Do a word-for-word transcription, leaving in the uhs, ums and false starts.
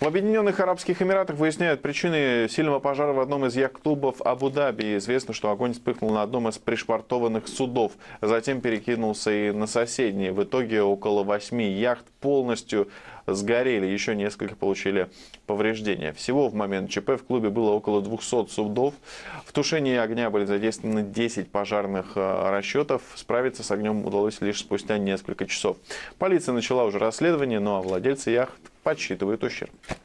В Объединенных Арабских Эмиратах выясняют причины сильного пожара в одном из яхт-клубов Абу-Даби. Известно, что огонь вспыхнул на одном из пришвартованных судов. Затем перекинулся и на соседние. В итоге около восьми яхт полностью сгорели. Еще несколько получили повреждения. Всего в момент ЧП в клубе было около двухсот судов. В тушении огня были задействованы десять пожарных расчетов. Справиться с огнем удалось лишь спустя несколько часов. Полиция начала уже расследование, ну а владельцы яхт подсчитывают ущерб.